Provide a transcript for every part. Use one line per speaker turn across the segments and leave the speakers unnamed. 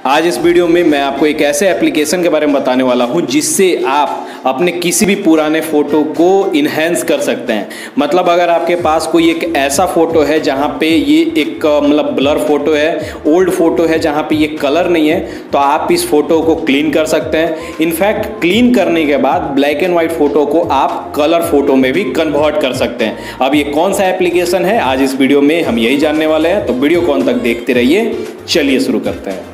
आज इस वीडियो में मैं आपको एक ऐसे एप्लीकेशन के बारे में बताने वाला हूं जिससे आप अपने किसी भी पुराने फ़ोटो को इन्हेंस कर सकते हैं। मतलब अगर आपके पास कोई एक ऐसा फ़ोटो है जहां पे ये एक मतलब ब्लर फोटो है, ओल्ड फोटो है जहां पे ये कलर नहीं है, तो आप इस फोटो को क्लीन कर सकते हैं। इनफैक्ट क्लीन करने के बाद ब्लैक एंड वाइट फ़ोटो को आप कलर फोटो में भी कन्वर्ट कर सकते हैं। अब ये कौन सा एप्लीकेशन है, आज इस वीडियो में हम यही जानने वाले हैं, तो वीडियो को अंत तक देखते रहिए। चलिए शुरू करते हैं।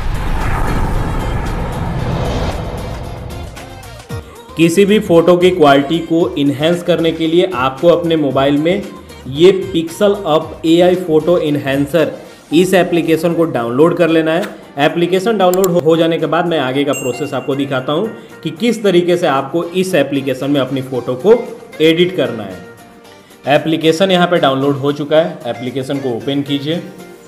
किसी भी फोटो की क्वालिटी को इन्हेंस करने के लिए आपको अपने मोबाइल में ये pixel up AI photo enhancer इस एप्लीकेशन को डाउनलोड कर लेना है। एप्लीकेशन डाउनलोड हो जाने के बाद मैं आगे का प्रोसेस आपको दिखाता हूँ कि किस तरीके से आपको इस एप्लीकेशन में अपनी फ़ोटो को एडिट करना है। एप्लीकेशन यहाँ पे डाउनलोड हो चुका है। एप्लीकेशन को ओपन कीजिए।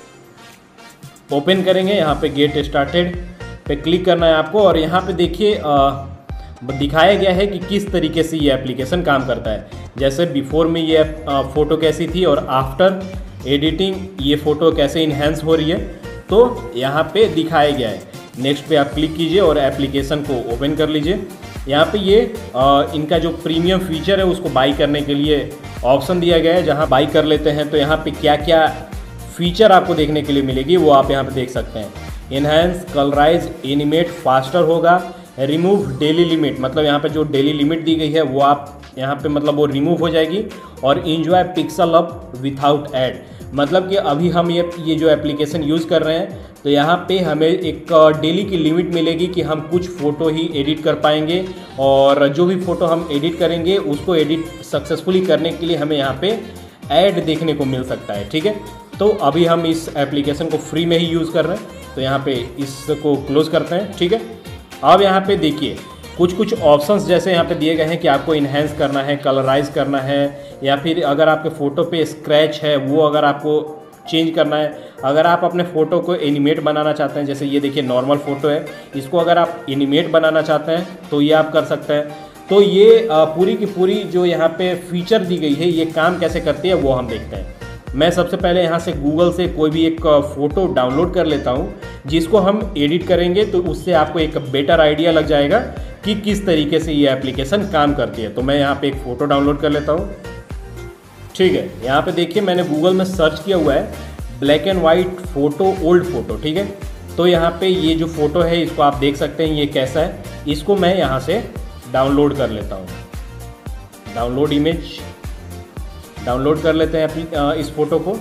ओपन करेंगे, यहाँ पे गेट स्टार्टेड पे क्लिक करना है आपको और यहाँ पे देखिए दिखाया गया है कि किस तरीके से ये एप्लीकेशन काम करता है। जैसे बिफोर में ये फ़ोटो कैसी थी और आफ्टर एडिटिंग ये फ़ोटो कैसे इन्हेंस हो रही है, तो यहाँ पे दिखाया गया है। नेक्स्ट पे आप क्लिक कीजिए और एप्लीकेशन को ओपन कर लीजिए। यहाँ पे ये इनका जो प्रीमियम फीचर है उसको बाई करने के लिए ऑप्शन दिया गया है। जहाँ बाई कर लेते हैं तो यहाँ पे क्या क्या फीचर आपको देखने के लिए मिलेगी वो आप यहाँ पे देख सकते हैं। इन्हेंस, कलराइज, एनिमेट फास्टर होगा, रिमूव डेली लिमिट, मतलब यहाँ पे जो डेली लिमिट दी गई है वो आप यहाँ पे मतलब वो रिमूव हो जाएगी। और enjoy pixel up without ad, मतलब कि अभी हम ये जो एप्लीकेशन यूज़ कर रहे हैं तो यहाँ पे हमें एक डेली की लिमिट मिलेगी कि हम कुछ फ़ोटो ही एडिट कर पाएंगे और जो भी फ़ोटो हम एडिट करेंगे उसको एडिट सक्सेसफुली करने के लिए हमें यहाँ पे ऐड देखने को मिल सकता है। ठीक है, तो अभी हम इस एप्लीकेशन को फ्री में ही यूज़ कर रहे हैं, तो यहाँ पे इसको क्लोज़ करते हैं। ठीक है, अब यहाँ पे देखिए कुछ ऑप्शंस जैसे यहाँ पे दिए गए हैं कि आपको इन्हेंस करना है, कलराइज करना है, या फिर अगर आपके फ़ोटो पे स्क्रैच है वो अगर आपको चेंज करना है। अगर आप अपने फ़ोटो को एनिमेट बनाना चाहते हैं, जैसे ये देखिए नॉर्मल फ़ोटो है, इसको अगर आप एनिमेट बनाना चाहते हैं तो ये आप कर सकते हैं। तो ये पूरी की पूरी जो यहाँ पे फीचर दी गई है ये काम कैसे करती है वो हम देखते हैं। मैं सबसे पहले यहाँ से गूगल से कोई भी एक फ़ोटो डाउनलोड कर लेता हूँ जिसको हम एडिट करेंगे, तो उससे आपको एक बेटर आइडिया लग जाएगा कि किस तरीके से ये एप्लीकेशन काम करती है। तो मैं यहाँ पे एक फ़ोटो डाउनलोड कर लेता हूँ। ठीक है, यहाँ पे देखिए मैंने गूगल में सर्च किया हुआ है black and white photo, old photo. ठीक है, तो यहाँ पे ये जो फ़ोटो है इसको आप देख सकते हैं ये कैसा है। इसको मैं यहाँ से डाउनलोड कर लेता हूँ। डाउनलोड इमेज, डाउनलोड कर लेते हैं अपनी इस फ़ोटो को।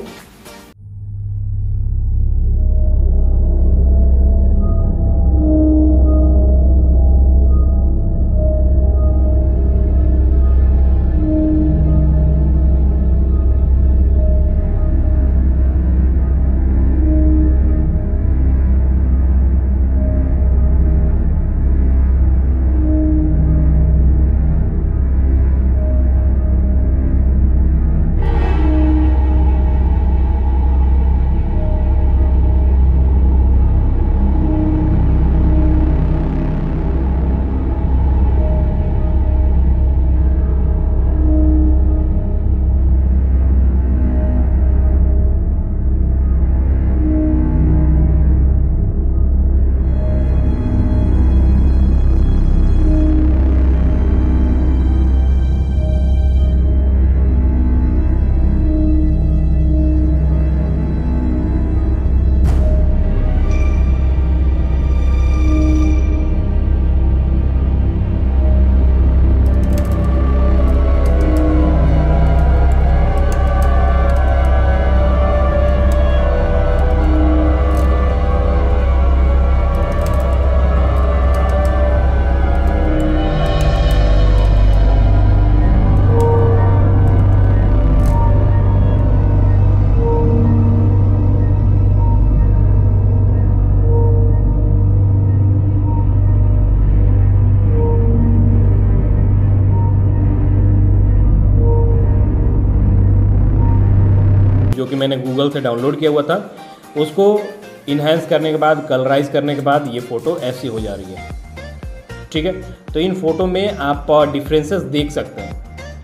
जो कि मैंने गूगल से डाउनलोड किया हुआ था, उसको इन्हेंस करने के बाद, कलराइज करने के बाद ये फ़ोटो ऐसी हो जा रही है। ठीक है, तो इन फ़ोटो में आप डिफरेंसेस देख सकते हैं।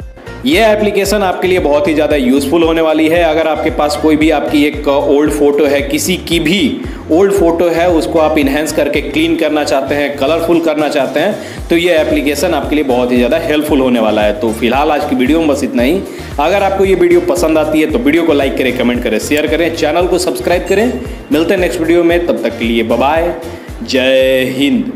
ये एप्लीकेशन आपके लिए बहुत ही ज़्यादा यूज़फुल होने वाली है। अगर आपके पास कोई भी आपकी एक ओल्ड फोटो है, किसी की भी ओल्ड फोटो है, उसको आप इन्हेंस करके क्लीन करना चाहते हैं, कलरफुल करना चाहते हैं, तो ये एप्लीकेशन आपके लिए बहुत ही ज़्यादा हेल्पफुल होने वाला है। तो फिलहाल आज की वीडियो में बस इतना ही। अगर आपको ये वीडियो पसंद आती है तो वीडियो को लाइक करें, कमेंट करें, शेयर करें, चैनल को सब्सक्राइब करें। मिलते हैं नेक्स्ट वीडियो में, तब तक के लिए बाय बाय, जय हिंद।